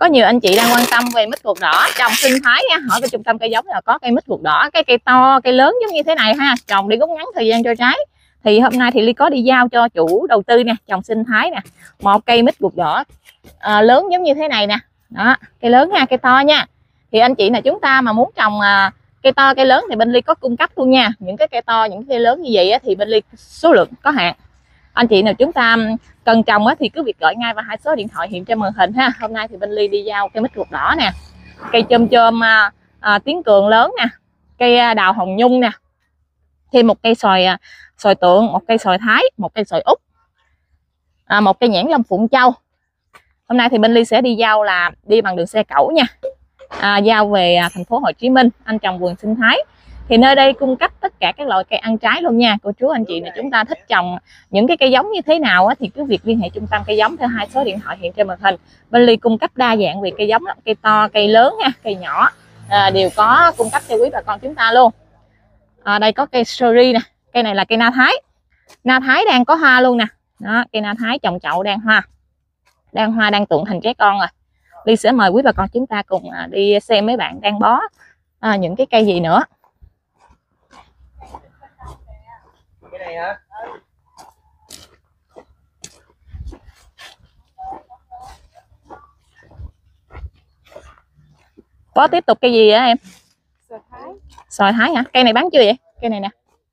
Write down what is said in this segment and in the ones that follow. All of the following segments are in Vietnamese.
Có nhiều anh chị đang quan tâm về mít ruột đỏ trồng sinh thái nha, hỏi về trung tâm cây giống là có cây mít ruột đỏ, cái cây to cây lớn giống như thế này ha, trồng để rút ngắn thời gian cho trái. Thì hôm nay thì Ly có đi giao cho chủ đầu tư nè, trồng sinh thái nè, một cây mít ruột đỏ lớn giống như thế này nè. Đó, cây lớn nha, cây to nha. Thì anh chị là chúng ta mà muốn trồng cây to cây lớn thì bên Ly có cung cấp luôn nha. Những cái cây to, những cây lớn như vậy thì bên Ly số lượng có hạn. Anh chị nào chúng ta cần trồng thì cứ việc gọi ngay vào 2 số điện thoại hiện trên màn hình ha. Hôm nay thì bên Ly đi giao cây mít ruột đỏ nè, cây chôm chôm tiếng cường lớn nè, cây đào hồng nhung nè, thêm một cây xoài tượng, một cây xoài thái, một cây xoài úc, một cây nhãn long phụng châu. Hôm nay thì bên Ly sẽ đi giao là đi bằng đường xe cẩu nha, giao về thành phố Hồ Chí Minh. Anh trồng vườn sinh thái thì nơi đây cung cấp tất cả các loại cây ăn trái luôn nha. Cô chú anh chị này chúng ta thích trồng những cái cây giống như thế nào thì cứ việc liên hệ trung tâm cây giống theo 2 số điện thoại hiện trên màn hình. Bên Ly cung cấp đa dạng về cây giống, cây to, cây lớn nha, cây nhỏ đều có cung cấp cho quý bà con chúng ta luôn. Đây có cây seri nè, cây này là cây na thái. Na thái đang có hoa luôn nè. Đó, cây na thái trồng chậu đang hoa đang tượng thành trái con rồi. Ly sẽ mời quý bà con chúng ta cùng đi xem mấy bạn đang bó những cái cây gì nữa. Cái này hả? Bó tiếp tục cây gì á em? Xoài thái. Xoài thái hả? Cây này bán chưa vậy? Cây này nè.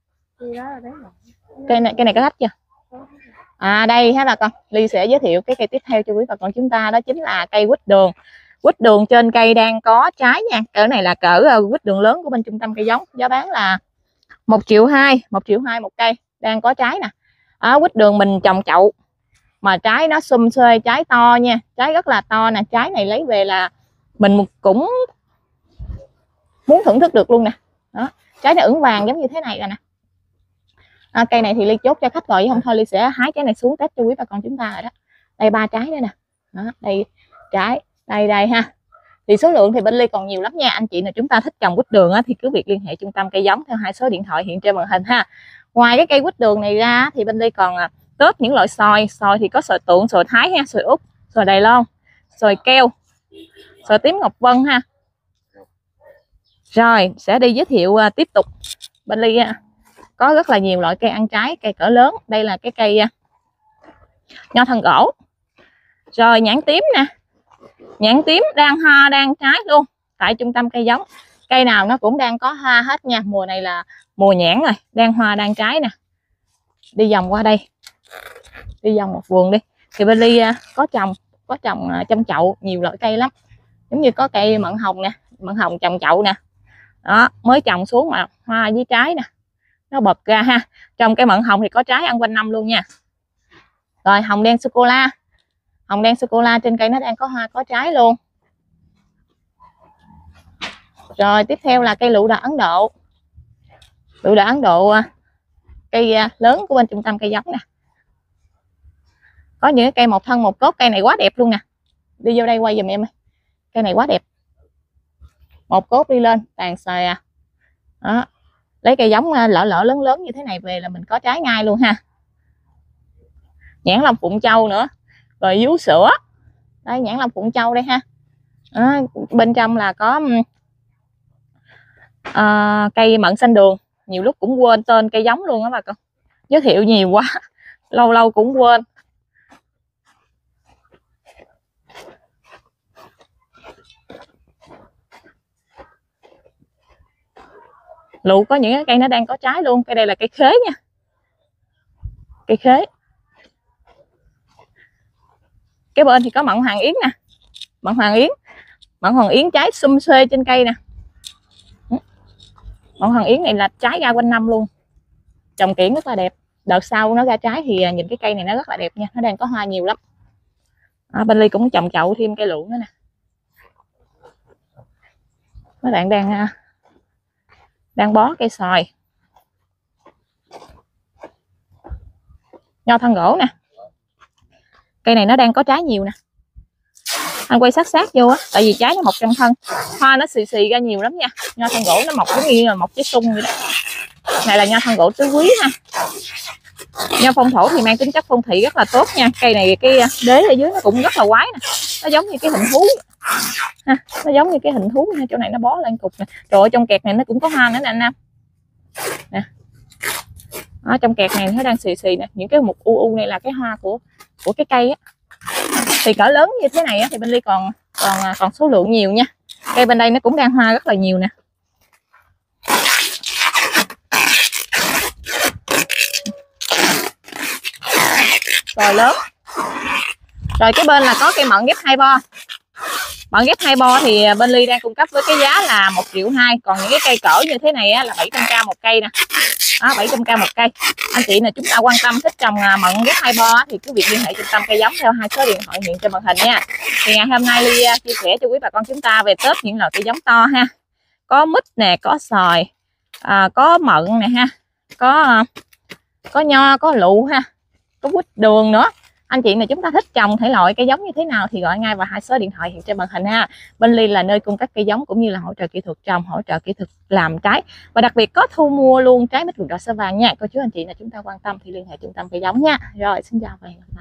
Cây này có khách chưa? Đây ha bà con, Ly sẽ giới thiệu cái cây tiếp theo cho quý bà con chúng ta, đó chính là cây quýt đường. Quýt đường trên cây đang có trái nha. Cỡ này là cỡ quýt đường lớn của bên trung tâm cây giống, giá bán là 1,2 triệu một cây, đang có trái nè. Quýt đường mình trồng chậu mà trái nó xum xuê, trái to nha, trái rất là to nè. Trái này lấy về là mình cũng muốn thưởng thức được luôn nè. Đó, trái nó ửng vàng giống như thế này rồi nè. Cây này thì Ly chốt cho khách rồi, chứ không thôi Ly sẽ hái trái này xuống test cho quý bà con chúng ta rồi đó. Đây 3 trái nữa nè. Đó, đây trái, đây ha. Thì số lượng thì bên Ly còn nhiều lắm nha. Anh chị nào chúng ta thích trồng quýt đường thì cứ việc liên hệ trung tâm cây giống theo 2 số điện thoại hiện trên màn hình ha. Ngoài cái cây quýt đường này ra thì bên Ly còn tớp những loại xoài. Xoài thì có xoài tượng, xoài thái ha, xoài úc, xoài Đài Loan, xoài keo, xoài tím Ngọc Vân ha. Rồi sẽ đi giới thiệu tiếp tục. Bên Ly có rất là nhiều loại cây ăn trái, cây cỡ lớn. Đây là cái cây nho thân gỗ. Rồi nhãn tím nè. Nhãn tím đang hoa đang trái luôn tại trung tâm cây giống. Cây nào nó cũng đang có hoa hết nha. Mùa này là mùa nhãn rồi, đang hoa đang trái nè. Đi vòng qua đây, đi vòng một vườn đi. Thì bên Ly có trồng trong chậu nhiều loại cây lắm. Giống như có cây mận hồng nè, mận hồng trồng chậu nè. Đó, mới trồng xuống mà hoa với trái nè, nó bật ra ha. Trong cây mận hồng thì có trái ăn quanh năm luôn nha. Rồi hồng đen sô cô la. Hồng đen sô cô la trên cây nó đang có hoa có trái luôn. Rồi tiếp theo là cây lựu đà Ấn Độ. Lựu đà Ấn Độ cây lớn của bên trung tâm cây giống nè. Có những cây một thân một cốt, cây này quá đẹp luôn nè. Đi vô đây quay giùm em. Cây này quá đẹp. Một cốt đi lên tàn xòe Đó. Lấy cây giống lỡ lớn lớn như thế này về là mình có trái ngay luôn ha. Nhãn long phụng châu nữa. Rồi vú sữa. Đây nhãn long phụng châu đây ha. Đó, bên trong là có cây mận xanh đường. Nhiều lúc cũng quên tên cây giống luôn á bà con. Giới thiệu nhiều quá, lâu lâu cũng quên. Lụ có những cái cây nó đang có trái luôn. Cây đây là cây khế nha. Cây khế. Cái bên thì có mận Hoàng Yến nè. Mận Hoàng Yến. Mận Hoàng Yến trái xum xuê trên cây nè. Mận Hoàng Yến này là trái ra quanh năm luôn. Trồng kiển rất là đẹp. Đợt sau nó ra trái thì nhìn cái cây này nó rất là đẹp nha. Nó đang có hoa nhiều lắm. Bên Ly cũng trồng chậu thêm cây lựu nữa nè. Mấy bạn đang bó cây xoài. Nho thân gỗ nè. Cây này nó đang có trái nhiều nè. Anh quay sát vô á, tại vì trái nó mọc trong thân. Hoa nó xì ra nhiều lắm nha. Nho thân gỗ nó mọc giống như là mọc trái sung vậy đó. Này là nho thân gỗ tứ quý ha. Nho phong thổ thì mang tính chất phong thủy rất là tốt nha. Cây này cái đế ở dưới nó cũng rất là quái nè, nó giống như cái hình thú ha. Nó giống như cái hình thú nha. Chỗ này nó bó lên cục nè. Trời ơi, trong kẹt này nó cũng có hoa nữa nè anh Nam nè. Ở trong kẹt này nó đang xì xì nè. Những cái mục u này là cái hoa của cái cây á. Thì cỡ lớn như thế này á, thì bên Ly còn số lượng nhiều nha. Cây bên đây nó cũng đang hoa rất là nhiều nè. Rồi lớn. Rồi cái bên là có cây mận ghép 2 bo. Mận ghép 2 bo thì bên Ly đang cung cấp với cái giá là 1,2 triệu. Còn những cái cây cỡ như thế này á, là 700k một cây nè. Đó, 700k một cây. Anh chị nào chúng ta quan tâm thích trồng mận ghép 2 bo thì cứ việc liên hệ trung tâm cây giống theo 2 số điện thoại hiện trên màn hình nha. Thì ngày hôm nay Ly chia sẻ cho quý bà con chúng ta về Tết những loại cây giống to ha. Có mít nè, có xoài, có mận nè ha, có nho, có lựu ha, có quýt đường nữa. Anh chị nào chúng ta thích trồng thể loại cây giống như thế nào thì gọi ngay vào 2 số điện thoại hiện trên màn hình ha. Bên Ly là nơi cung cấp cây giống cũng như là hỗ trợ kỹ thuật trồng, hỗ trợ kỹ thuật làm trái, và đặc biệt có thu mua luôn trái mít ruột đỏ sao vàng nha. Cô chú anh chị nào chúng ta quan tâm thì liên hệ trung tâm cây giống nha. Rồi xin chào và hẹn gặp lại.